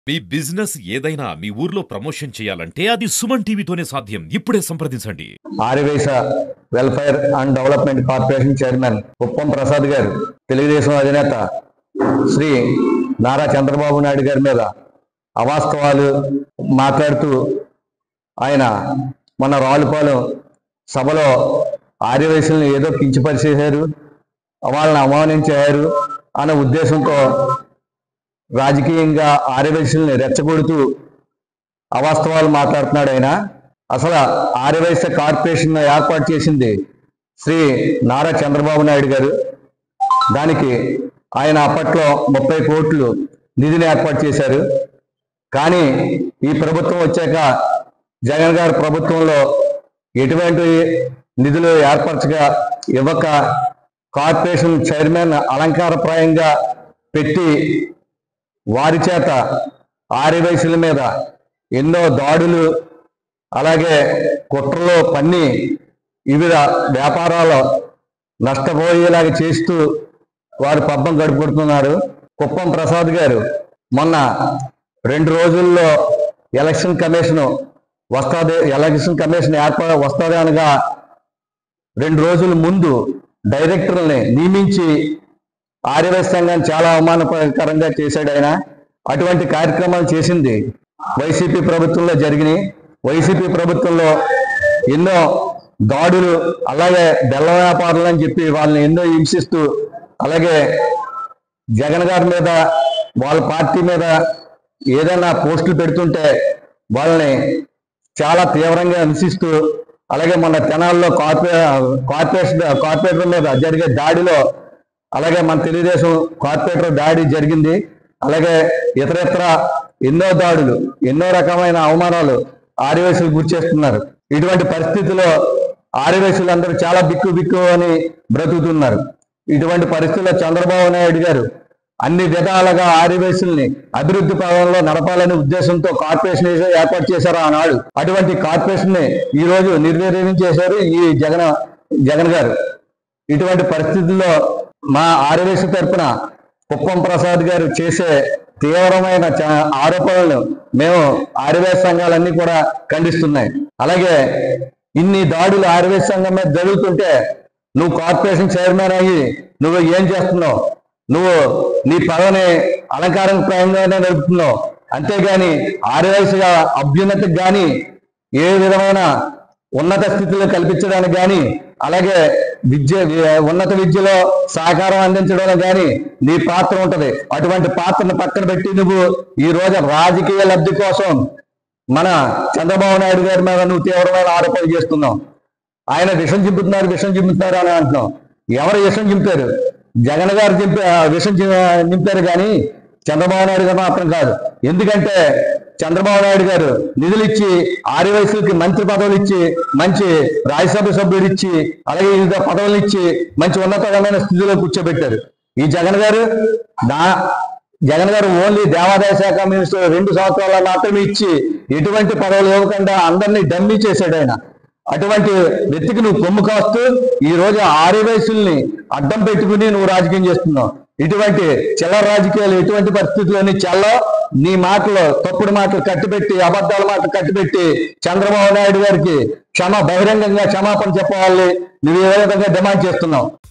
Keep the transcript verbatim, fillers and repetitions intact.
మీ business ఏదైనా మీ ఊర్లో promotion చేయాలంటే అది సుమన్ టీవీతోనే సాధ్యం. ఇప్పుడే సంప్రదించండి. Aryavysya welfare and development corporation chairman Kuppam Prasad garu, Telugu Desam అధినేత శ్రీ నారా చంద్రబాబు నాయుడు గారి మీద అవాస్తవాలు మాట్లాడుతూ ఆయన మన రావులపాలెం సభలో ఆర్యవైశ్యులను ఏదో కించపరిచేశారు, వాళ్ళని అవమానించారు అనే ఉద్దేశంతో రాజకీయంగా ఆర్యవైశ్యుల్ని రెచ్చగొడుతూ అవాస్తవాలు మాట్లాడుతున్నాడు ఆయన. అసలు ఆర్యవైశ్య కార్పొరేషన్ ఏర్పాటు చేసింది శ్రీ నారా చంద్రబాబు నాయుడు గారు. దానికి ఆయన అప్పట్లో ముప్పై కోట్లు నిధిని ఏర్పాటు చేశారు. కానీ ఈ ప్రభుత్వం వచ్చాక జగన్ గారి ప్రభుత్వంలో ఎటువంటి నిధులు ఏర్పరచగా ఇవ్వక కార్పొరేషన్ చైర్మన్ అలంకారప్రాయంగా పెట్టి వారి చేత ఆర్యవైశ్యుల మీద ఎన్నో దాడులు, అలాగే కుట్రలు పన్ని వివిధ వ్యాపారాలు నష్టపోయేలాగా చేస్తూ వారు పబ్బం గడుపుతున్నారు. కుప్పం ప్రసాద్ గారు మొన్న రెండు రోజుల్లో ఎలక్షన్ కమిషన్ వస్తుంది ఎలక్షన్ కమిషన్ ఏర్పడ వస్తుంది అనగా రెండు రోజుల ముందు డైరెక్టర్ని నియమించి ఆర్యవైశ్య సంఘాన్ని చాలా అవమానకరంగా చేశాడు ఆయన. అటువంటి కార్యక్రమాలు చేసింది వైసీపీ ప్రభుత్వంలో జరిగినాయి. వైసీపీ ప్రభుత్వంలో ఎన్నో దాడులు, అలాగే బెల్ల వ్యాపారులు అని చెప్పి వాళ్ళని ఎన్నో హింసిస్తూ, అలాగే జగన్ గారి మీద వాళ్ళ పార్టీ మీద ఏదైనా పోస్టులు పెడుతుంటే వాళ్ళని చాలా తీవ్రంగా హింసిస్తూ, అలాగే మన తెనాల్లో కార్పొరే కార్పొరేషన్ కార్పొరేటర్ మీద జరిగే దాడిలో, అలాగే మన తెలుగుదేశం కార్పొరేటర్ దాడి జరిగింది. అలాగే ఇతరత్ర ఎన్నో దాడులు, ఎన్నో రకమైన అవమానాలు ఆర్యవైశ్యులు గురి చేస్తున్నారు. ఇటువంటి పరిస్థితుల్లో ఆర్యవైశ్యులందరూ చాలా బిక్కు బిక్కు అని బ్రతుకుతున్నారు. ఇటువంటి పరిస్థితుల్లో చంద్రబాబు నాయుడు గారు అన్ని విధాలుగా ఆర్యవైశ్యుల్ని అభివృద్ధి పదంలో నడపాలనే ఉద్దేశంతో కార్పొరేషన్ ఏర్పాటు చేశారు ఆనాడు. అటువంటి కార్పొరేషన్ ని ఈ రోజు నిర్వీర్యం చేశారు ఈ జగన్ జగన్ గారు. ఇటువంటి పరిస్థితుల్లో మా ఆర్యవైశ్య తరపున కుప్పం ప్రసాద్ గారు చేసే తీవ్రమైన ఆరోపణలను మేము ఆర్యవైశ్య సంఘాలన్నీ కూడా ఖండిస్తున్నాయి. అలాగే ఇన్ని దాడులు ఆర్యవైశ్య సంఘం మీద జరుగుతుంటే నువ్వు కార్పొరేషన్ చైర్మన్ అయ్యి నువ్వు ఏం చేస్తున్నావు? నువ్వు నీ పదవిని అలంకారప్రాయంగానే నడుపుతున్నావు, అంతేగాని ఆర్యవైశ్య అభ్యున్నతికి కానీ ఏ విధమైన ఉన్నత స్థితిలో కల్పించడానికి కానీ, అలాగే విద్య ఉన్నత విద్యలో సహకారం అందించడంలో కానీ నీ పాత్ర ఉంటది. అటువంటి పాత్రను పక్కన పెట్టి నువ్వు ఈ రోజు రాజకీయ లబ్ధి కోసం మన చంద్రబాబు నాయుడు గారి మీద నువ్వు తీవ్రమైన ఆరోపణలు చేస్తున్నావు. ఆయన విషం చింపుతున్నారు విషం చింపుతున్నారు అని అంటున్నావు. ఎవరు విషం చింపారు? జగన్ గారు చింపే విషం నింపారు కానీ చంద్రబాబు నాయుడు గారు మాత్రం కాదు. ఎందుకంటే చంద్రబాబు నాయుడు గారు నిధులు ఇచ్చి ఆర్యవైశ్యులకి మంత్రి పదవులు ఇచ్చి, మంచి రాజ్యసభ సభ్యులు ఇచ్చి, అలాగే వివిధ పదవులు ఇచ్చి మంచి ఉన్నతమైన స్థితిలో కూర్చోబెట్టారు. ఈ జగన్ గారు నా జగన్ గారు ఓన్లీ దేవాదాయ శాఖ మినిస్టర్ రెండు సంవత్సరాల మాత్రమే ఇచ్చి ఎటువంటి పదవులు ఇవ్వకుండా అందరినీ డమ్మీ చేశాడు ఆయన. అటువంటి వ్యక్తికి నువ్వు కొమ్ము కాస్తూ ఈ రోజు ఆర్యవైశ్యుల్ని అడ్డం పెట్టుకుని నువ్వు రాజకీయం చేస్తున్నావు. ఇటువంటి చిల్లర రాజకీయాలు ఎటువంటి పరిస్థితుల్లోని చల్ల నీ మాటలు తప్పుడు మాటలు కట్టిపెట్టి, అబద్ధాల మాటలు కట్టిపెట్టి చంద్రబాబు నాయుడు గారికి క్షమ బహిరంగంగా క్షమాపణ చెప్పాలని నువ్వు ఏ విధంగా డిమాండ్ చేస్తున్నావు.